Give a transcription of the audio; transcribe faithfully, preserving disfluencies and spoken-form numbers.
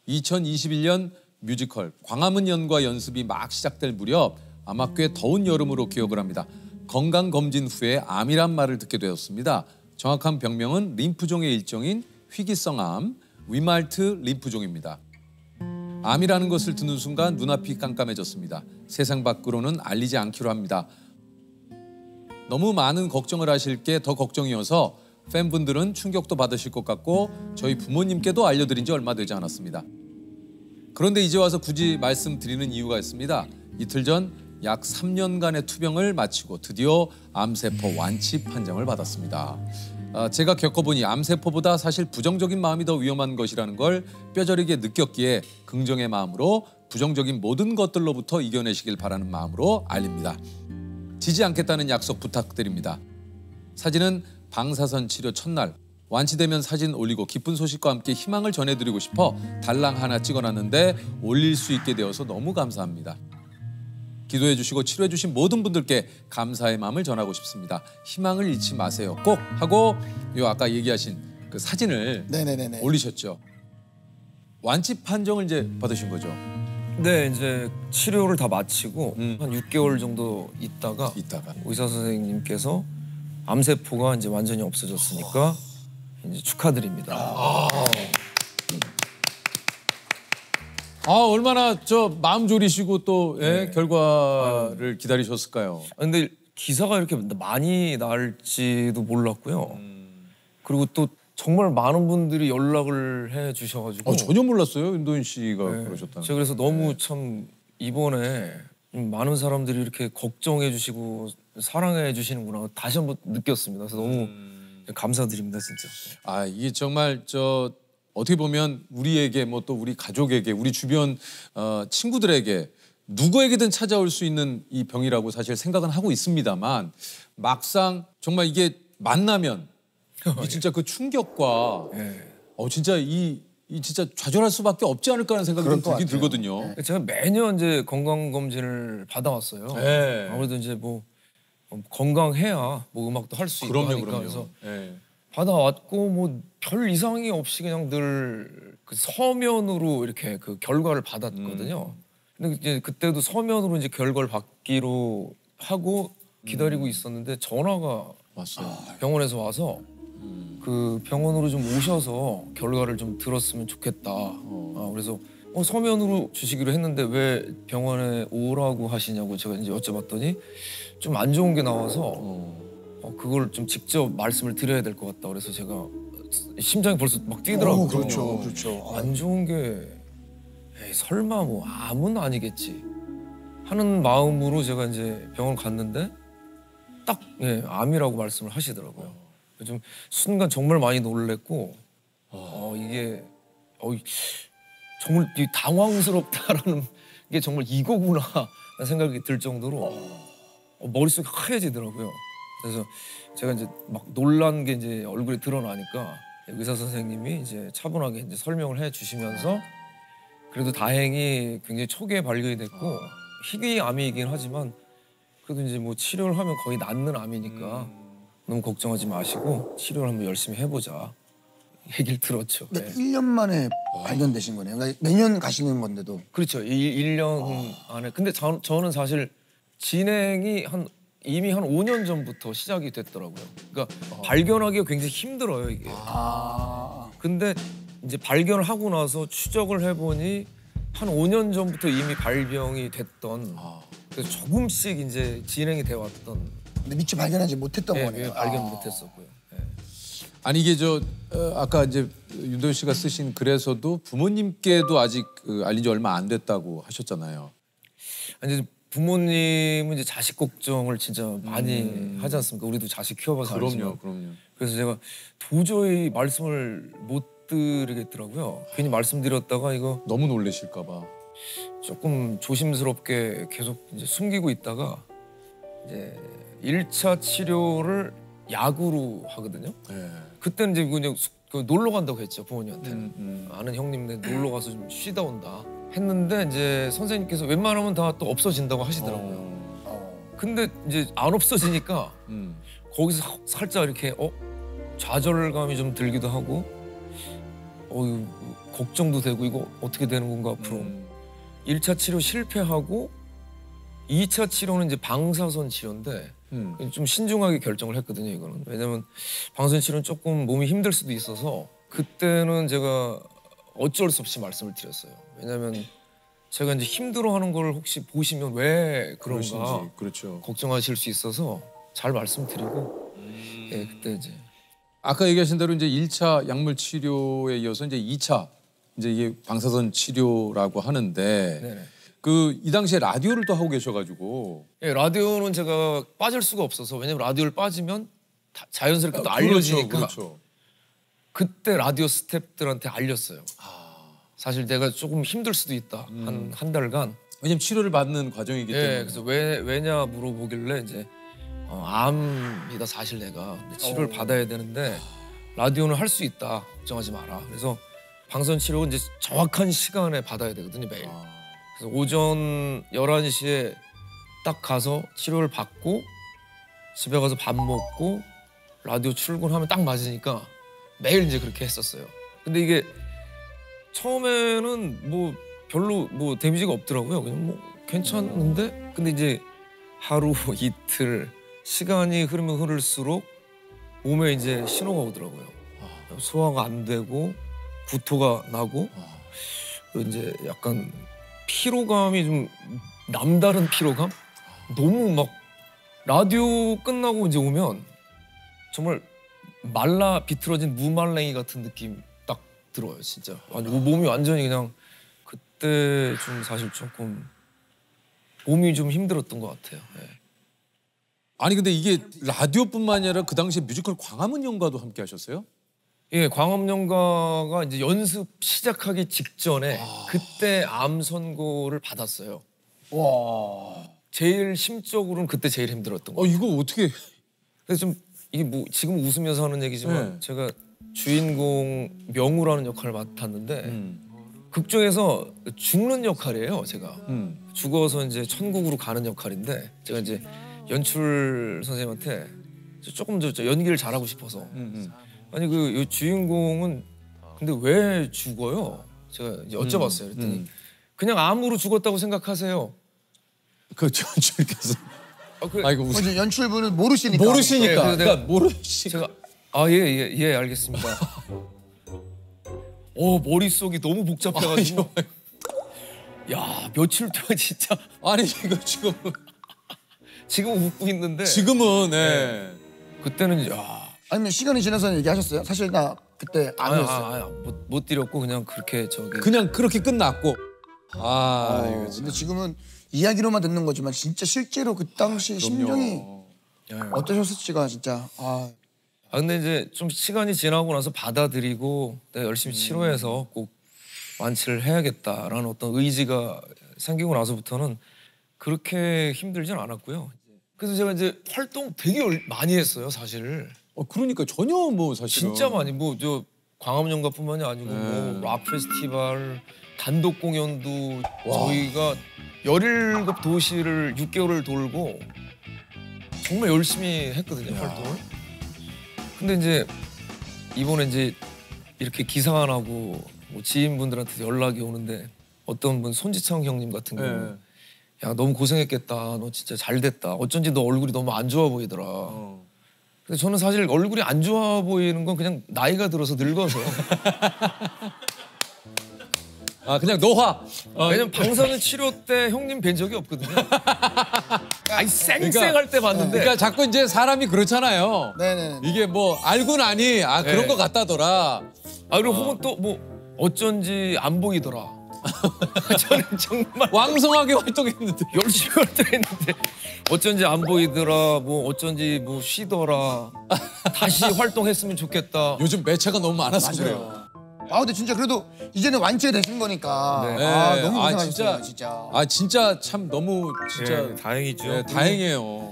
이천이십일 년 뮤지컬 광화문 연과 연습이 막 시작될 무렵 아마 꽤 더운 여름으로 기억을 합니다. 건강검진 후에 암이란 말을 듣게 되었습니다. 정확한 병명은 림프종의 일종인 희귀성 암, 위말트 림프종입니다. 암이라는 것을 듣는 순간 눈앞이 깜깜해졌습니다. 세상 밖으로는 알리지 않기로 합니다. 너무 많은 걱정을 하실 게 더 걱정이어서 팬분들은 충격도 받으실 것 같고 저희 부모님께도 알려드린 지 얼마 되지 않았습니다. 그런데 이제 와서 굳이 말씀드리는 이유가 있습니다. 이틀 전 약 삼 년간의 투병을 마치고 드디어 암세포 완치 판정을 받았습니다. 아, 제가 겪어보니 암세포보다 사실 부정적인 마음이 더 위험한 것이라는 걸 뼈저리게 느꼈기에 긍정의 마음으로 부정적인 모든 것들로부터 이겨내시길 바라는 마음으로 알립니다. 지지 않겠다는 약속 부탁드립니다. 사진은 방사선 치료 첫날 완치되면 사진 올리고 기쁜 소식과 함께 희망을 전해드리고 싶어 달랑 하나 찍어놨는데 올릴 수 있게 되어서 너무 감사합니다. 기도해 주시고 치료해 주신 모든 분들께 감사의 마음을 전하고 싶습니다. 희망을 잃지 마세요. 꼭 하고 요 아까 얘기하신 그 사진을 네네네네. 올리셨죠. 완치 판정을 이제 받으신 거죠. 네, 이제 치료를 다 마치고 음. 한 육 개월 정도 있다가, 있다가 의사 선생님께서 암세포가 이제 완전히 없어졌으니까 이제 축하드립니다. 아, 아 얼마나 저 마음 졸이시고 또 예, 네. 결과를 기다리셨을까요? 근데 기사가 이렇게 많이 날지도 몰랐고요. 음. 그리고 또 정말 많은 분들이 연락을 해 주셔가지고 어, 전혀 몰랐어요. 윤도현 씨가 네. 그러셨다는. 제가 그래서 너무 네. 참 이번에 많은 사람들이 이렇게 걱정해 주시고 사랑해 주시는구나 다시 한번 느꼈습니다. 그래서 너무 음... 감사드립니다, 진짜. 아, 이게 정말 저 어떻게 보면 우리에게 뭐 또 우리 가족에게 우리 주변 어, 친구들에게 누구에게든 찾아올 수 있는 이 병이라고 사실 생각은 하고 있습니다만 막상 정말 이게 만나면 이 진짜 그 충격과 네. 어 진짜 이, 이 진짜 좌절할 수밖에 없지 않을까라는 생각이 좀 들긴 들거든요. 네. 제가 매년 이제 건강 검진을 받아왔어요. 네. 아무래도 이제 뭐 건강해야 뭐 음악도 할 수 있고 하니까 그럼요. 그래서 네. 받아왔고 뭐 별 이상이 없이 그냥 늘 그 서면으로 이렇게 그 결과를 받았거든요. 음. 근데 이제 그때도 서면으로 이제 결과를 받기로 하고 기다리고 음. 있었는데 전화가 왔어요. 병원에서 와서 음. 그 병원으로 좀 오셔서 결과를 좀 들었으면 좋겠다. 어. 아, 그래서 어, 서면으로 주시기로 했는데 왜 병원에 오라고 하시냐고 제가 이제 여쭤봤더니 좀 안 좋은 게 나와서 어. 어, 그걸 좀 직접 말씀을 드려야 될 것 같다. 그래서 제가 심장이 벌써 막 뛰더라고요. 오, 그렇죠, 그렇죠. 안 좋은 게 에이, 설마 뭐 암은 아니겠지 하는 마음으로 제가 이제 병원 갔는데 딱 예, 암이라고 말씀을 하시더라고요. 좀 순간 정말 많이 놀랬고 어, 이게 어, 정말 당황스럽다라는 게 정말 이거구나 라는 생각이 들 정도로 어, 머릿속이 하얘지더라고요. 그래서 제가 이제 막 놀란 게 이제 얼굴에 드러나니까 의사 선생님이 이제 차분하게 이제 설명을 해 주시면서 그래도 다행히 굉장히 초기에 발견이 됐고 희귀암이긴 하지만 그래도 이제 뭐 치료를 하면 거의 낫는 암이니까 음. 너무 걱정하지 마시고 치료를 한번 열심히 해보자 얘기를 들었죠. 네. 일 년 만에 발견되신 거네요. 그러니까 매년 가시는 건데도. 그렇죠. 일 년 아. 안에. 근데 저, 저는 사실 진행이 한 이미 한 오 년 전부터 시작이 됐더라고요. 그러니까 어. 발견하기가 굉장히 힘들어요, 이게. 아. 근데 이제 발견을 하고 나서 추적을 해보니 한 오 년 전부터 이미 발병이 됐던 아. 그래서 조금씩 이제 진행이 돼 왔던. 근데 미처 발견하지 못했던 네, 거네요. 네, 발견 아. 못했었고요. 네. 아니 이게 저 어, 아까 이제 윤도현 씨가 쓰신 글에서도 부모님께도 아직 그 알린 지 얼마 안 됐다고 하셨잖아요. 아니 부모님은 이제 자식 걱정을 진짜 많이 음. 하지 않습니까? 우리도 자식 키워봐서 그럼요, 알지만. 그럼요. 그래서 제가 도저히 말씀을 못 드리겠더라고요. 괜히 말씀드렸다가 이거 너무 놀라실까 봐. 조금 조심스럽게 계속 이제 숨기고 있다가 이제 일 차 치료를 약으로 하거든요. 네. 그때는 이제 그냥 그 놀러 간다고 했죠, 부모님한테. 음, 음. 아는 형님네 놀러 가서 좀 쉬다 온다. 했는데 이제 선생님께서 웬만하면 다 또 없어진다고 하시더라고요. 어. 근데 이제 안 없어지니까 음. 거기서 사, 살짝 이렇게 어 좌절감이 좀 들기도 하고 어 걱정도 되고 이거 어떻게 되는 건가 앞으로. 음. 일 차 치료 실패하고 이 차 치료는 이제 방사선 치료인데 음. 좀 신중하게 결정을 했거든요, 이거는. 왜냐면 방사선 치료는 조금 몸이 힘들 수도 있어서 그때는 제가 어쩔 수 없이 말씀을 드렸어요. 왜냐면 제가 이제 힘들어하는 걸 혹시 보시면 왜 그런가 그러신지, 그렇죠. 걱정하실 수 있어서 잘 말씀드리고 음. 예, 그때 이제 아까 얘기하신 대로 이제 일 차 약물 치료에 이어서 이제 이 차 이제 이게 방사선 치료라고 하는데 네네. 그 이 당시에 라디오를 또 하고 계셔가지고 예, 라디오는 제가 빠질 수가 없어서 왜냐면 라디오를 빠지면 다 자연스럽게 또 아, 알려지니까 그렇죠, 그렇죠. 그때 라디오 스태프들한테 알렸어요. 사실 내가 조금 힘들 수도 있다. 한 한 달간. 왜냐면 치료를 받는 과정이기 때문에. 예, 그래서 왜 왜냐 물어보길래 이제 어, 암이다 사실 내가 근데 치료를 어. 받아야 되는데 라디오는 할 수 있다. 걱정하지 마라. 그래서 방사선 치료는 이제 정확한 시간에 받아야 되거든요 매일. 아. 그래서 오전 열한 시에 딱 가서 치료를 받고 집에 가서 밥 먹고 라디오 출근하면 딱 맞으니까 매일 이제 그렇게 했었어요. 근데 이게 처음에는 뭐 별로 뭐 데미지가 없더라고요. 그냥 뭐 괜찮은데 근데 이제 하루 이틀 시간이 흐르면 흐를수록 몸에 이제 신호가 오더라고요. 소화가 안 되고 구토가 나고 이제 약간 피로감이 좀 남다른 피로감? 너무 막 라디오 끝나고 이제 오면 정말 말라 비틀어진 무말랭이 같은 느낌 딱 들어요, 진짜. 아니 몸이 완전히 그냥 그때 좀 사실 조금 몸이 좀 힘들었던 것 같아요. 네. 아니 근데 이게 라디오뿐만 아니라 그 당시에 뮤지컬 광화문 연가도 함께 하셨어요? 예, 광화문연가가 이제 연습 시작하기 직전에 그때 암 선고를 받았어요. 와. 제일 심적으로는 그때 제일 힘들었던 거. 어 이거 어떻게? 그래서 좀 이게 뭐 지금 웃으면서 하는 얘기지만 네. 제가 주인공 명우라는 역할을 맡았는데 음. 극 중에서 죽는 역할이에요, 제가. 음. 죽어서 이제 천국으로 가는 역할인데 제가 이제 연출 선생님한테 조금 더 연기를 잘하고 싶어서 음, 음. 아니 그 주인공은 근데 왜 죽어요? 제가 이제 여쭤봤어요. 그랬더니 음. 그냥 암으로 죽었다고 생각하세요. 그 전출께서 아, 그, 아이고 웃 이제 연출분은 모르시니까. 모르시니까. 네, 그래서 그러니까 내가- 모르시. 제가 아 예 예 예 알겠습니다. 어 머릿속이 너무 복잡해가지고 야 며칠 동안 진짜 아니 이거 지금 지금 웃고 있는데 지금은 네. 그때는 야 아니면 시간이 지나서 얘기하셨어요? 사실 나 그때 아니 아니었어요. 아, 아, 못, 못 드렸고 그냥 그렇게 저기 그냥 그렇게 끝났고. 아 어, 이거 참. 근데 지금은 이야기로만 듣는 거지만 진짜 실제로 그 당시 심정이 그럼요. 어떠셨을지가 진짜 아 아 근데 이제 좀 시간이 지나고 나서 받아들이고 내가 열심히 치료해서 꼭 완치를 해야겠다라는 어떤 의지가 생기고 나서부터는 그렇게 힘들진 않았고요. 그래서 제가 이제 활동 되게 열- 많이 했어요, 사실. 어 그러니까 전혀 뭐 사실은 진짜 많이 뭐 저 광화문연가뿐만이 아니고 네. 뭐 락 페스티벌 단독 공연도 저희가 열일곱 도시를 육 개월을 돌고 정말 열심히 했거든요, 활동을. 근데 이제 이번에 이제 이렇게 기사 안 하고 뭐 지인분들한테 연락이 오는데 어떤 분 손지창 형님 같은 경우 네. 야 너무 고생했겠다, 너 진짜 잘 됐다. 어쩐지 너 얼굴이 너무 안 좋아 보이더라. 어. 근데 저는 사실 얼굴이 안 좋아 보이는 건 그냥 나이가 들어서 늙어서. 아 그냥 노화. 어, 왜냐면 방사능 치료 때 형님 뵌 적이 없거든요. 아니 쌩쌩할 때 봤는데. 그러니까 자꾸 이제 사람이 그렇잖아요. 네네. 이게 뭐 알고 나니 아 그런 네. 것 같다더라. 아 그리고 혹은 또 뭐 어쩐지 안 보이더라. 저는 정말 왕성하게 활동했는데. 열심히 활동했는데 어쩐지 안 보이더라. 뭐 어쩐지 뭐 쉬더라. 다시 활동했으면 좋겠다. 요즘 매체가 너무 많아서 그래요. 맞아요. 아 근데 진짜 그래도 이제는 완치되신 거니까 네. 아 네. 너무 아, 고생하셨어요 진짜. 진짜. 아 진짜 참 너무 진짜 예, 다행이죠. 네, 다행이에요.